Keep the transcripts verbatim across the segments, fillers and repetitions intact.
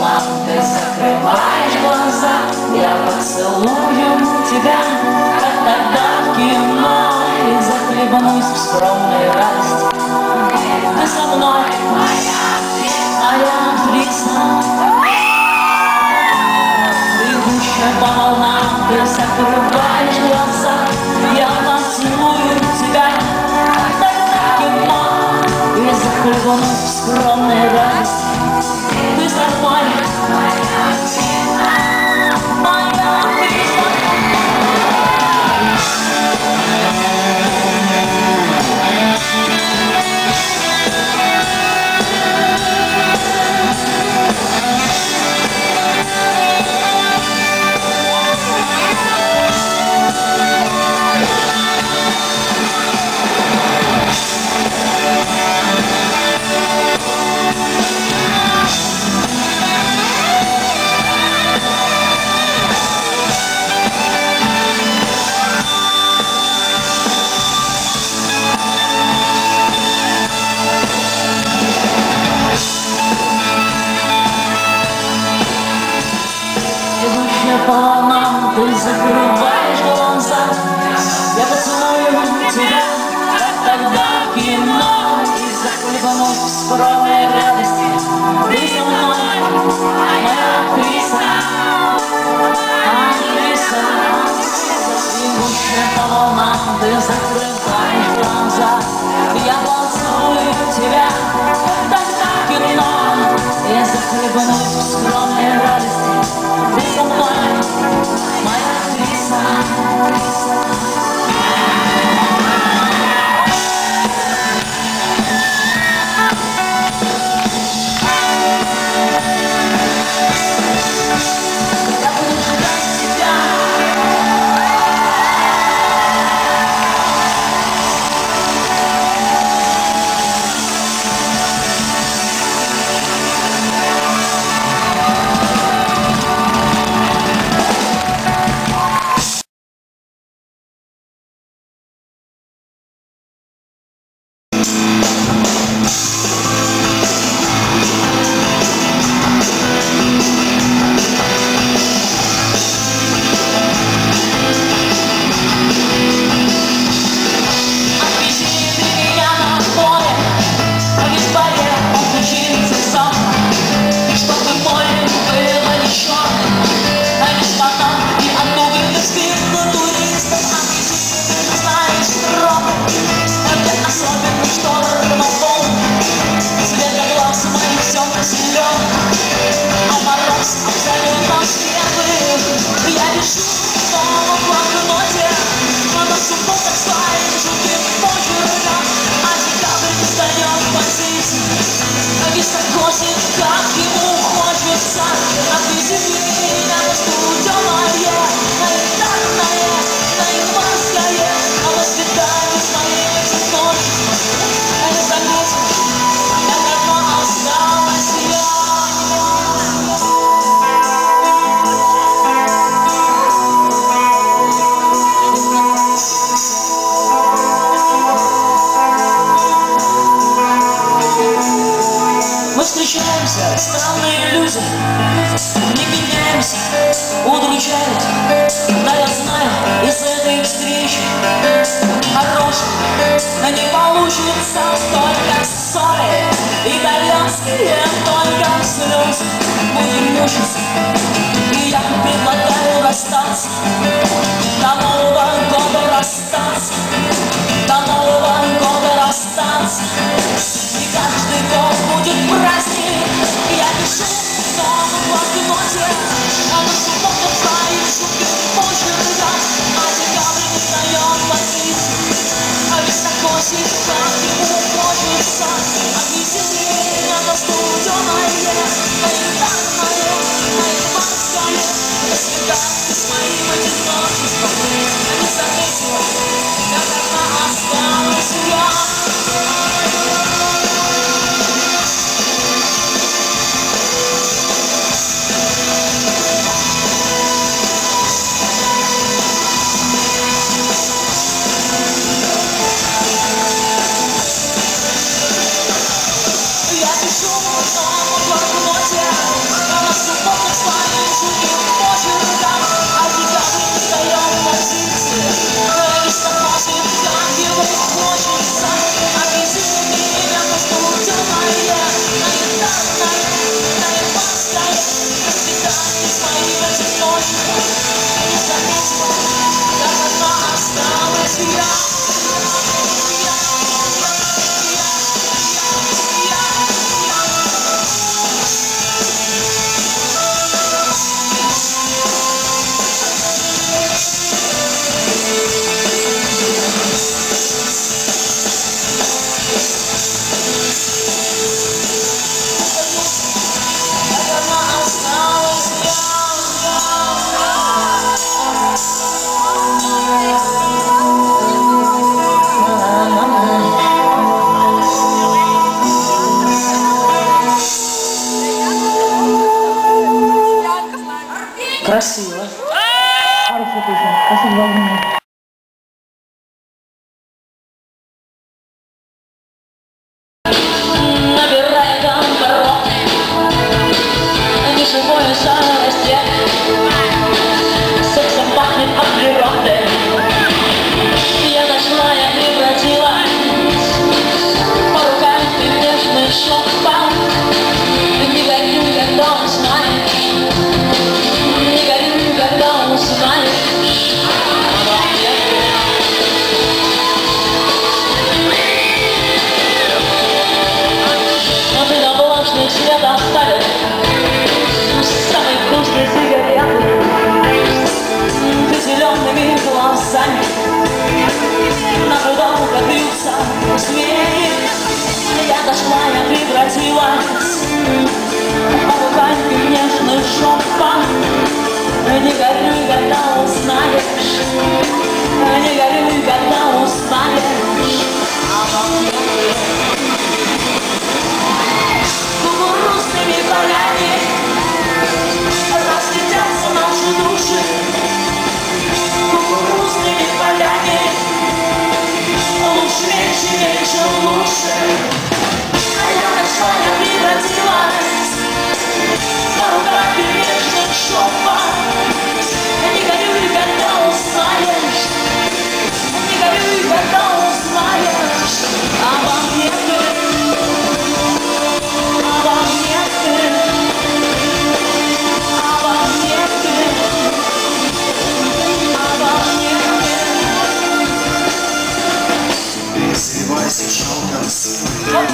волнам, ты закрываешь глаза, я поцелую тебя, как тогда в кино, и захлебнусь в скромной радости. Ты со мной, моя актриса, идущая по волнам, ты закрываешь глаза, я поцелую тебя, как тогда в кино, и захлебнусь в скромной радости. Ты со мной, моя актриса, моя актриса. По волнам, ты закрываешь глаза, я поцелую тебя, как тогда в кино, и захлебнусь в скромной радости. Ты со мной, моя актриса, актриса, идущая по волнам, ты закрываешь глаза, я поцелую тебя, как тогда в кино, и захлебнусь в скромной радости. Ты со мной, моя актриса. Я буду ждать тебя. Встречаемся, странные люди, не меняемся, удручают. Да я знаю, из этой встречи хорошей не получится, только ссоры итальянские, только слезы. Будем мучиться, и я предлагаю расстаться, до Нового года расстаться, до Нового года расстаться. И каждый год будет праздник, я пишу в новом блокноте, а на субботу твои шутки почерка, а декабрь не дает позиций, а весь такой как ему хочется, объяснение на студеное, наиванное, наиванское, до свидания с моим одиночеством, я не заметил, как одна осталась я. Я пишу в новом блокноте, чуть ночью не заметила, как одна осталась я. Красиво. Хорошая песня. Спасибо за внимание. Набирает обороты, неживое жалости, сексом пахнет от природы. Я нашла, я превратилась, по рукам ты нежный шелк. Не горю, когда узнаешь, не горю, когда узнаешь. Но ты на блажный свет оставил самый вкусный сигареты. Ты зелеными глазами наблюдал, как бьются змеи. Я дошла, я превратилась, покупай ты нежный шелк. Не горюй, когда узнаешь, не горюй, когда узнаешь. Кукурузными полями разлетятся наши души. Кукурузными полями лучше, меньше, меньше, лучше. А я нашла, я превратилась, поругать нежных шепот. Не горюй, когда узнаешь, не горюй, когда узнаешь. Обо мне ты, обо мне ты, обо мне ты, обо мне ты. Извивайся шелком сына,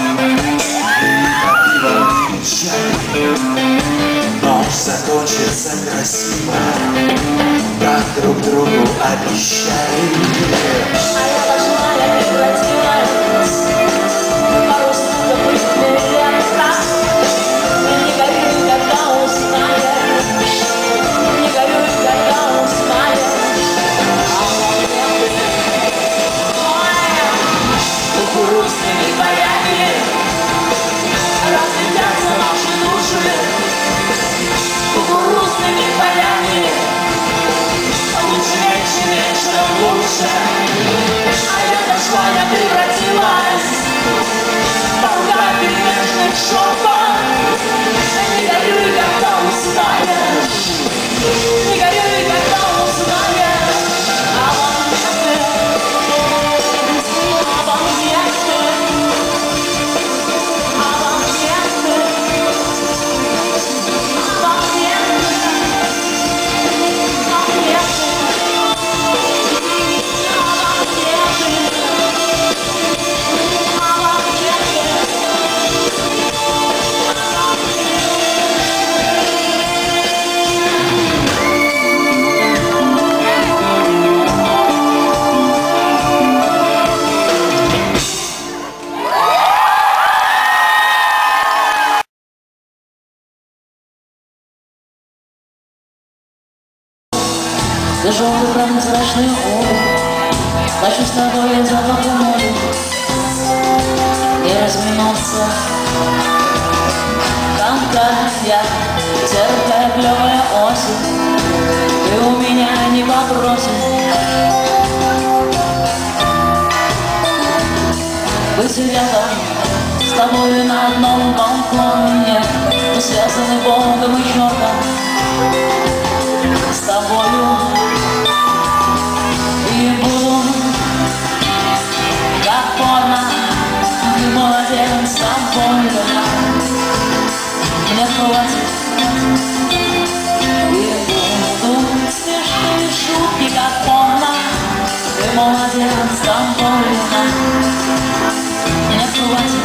ночь закончится красиво, как друг другу обещали. А я дошла, я превратилась, пару стуков и лепка. Не горюй, когда узнаешь, не горюй, когда узнаешь. Кукурузными полями разлетятся наши души. Кукурузными полями лучше, меньше, меньше, лучше. А я дошла, я превратилась, поругай нежных шепот. Не горюй, когда узнаешь, не горюй, когда узнаешь. Обо мне ты, обо мне ты, обо мне ты, обо мне ты, обо мне тяжелый прозрачный обувь, плачу с тобой за моря, не разминуться. Камкая, терпкая, клевая осень, ты у меня не попросишь быть рядом с тобой на одном балконе. Мы связаны Богом и чертом с тобою. И буду как порно, ты молодец, там больно. Мне хватит, и буду хватит,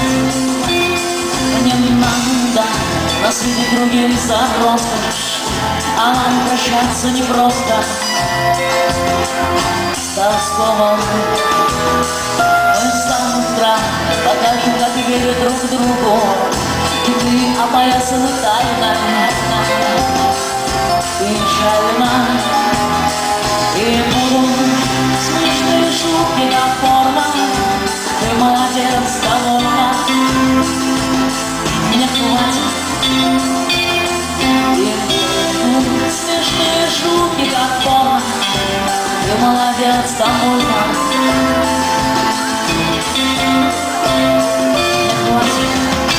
мне надо на свете другим за роскошь, а нам прощаться непросто. Тоскован мы с самого утра покажем, как верят друг другу. Киты опоясаны тайно, печально, и будут смешные шутки, как порно. Ты молодец, довольна, мне хватит. И будут смешные шутки, как порно. Ты молодец, довольна, мне хватит.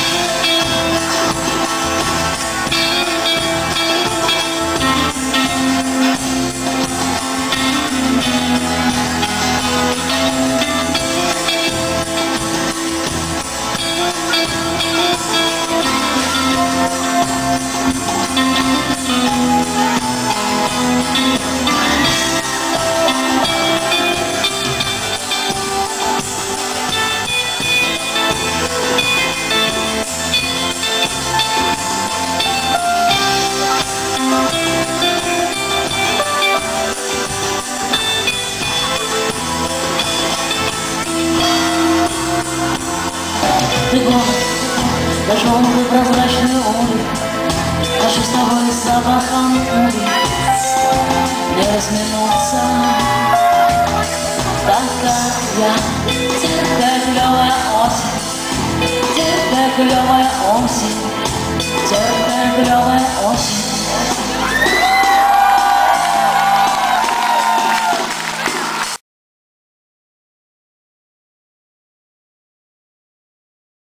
Ты город, даже он был прозрачный улиц, хочу с тобой с запахом улиц не разминуться. Такая тихая клевая осень, тихая клевая осень, тихая клевая осень.